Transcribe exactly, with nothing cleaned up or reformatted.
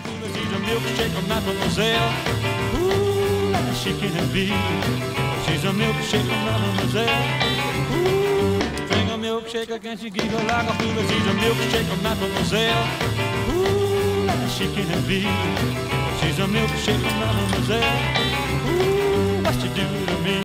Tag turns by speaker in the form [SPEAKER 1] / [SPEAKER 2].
[SPEAKER 1] fool, she's a milkshake, mademoiselle. Ooh, like she can be. She's a milkshake, mademoiselle. Ooh, drink a milkshake, can she giggle like a fool? She's a milkshake, mademoiselle. Ooh, like she can be. She's a milkshake, mademoiselle. Ooh, what you do to me?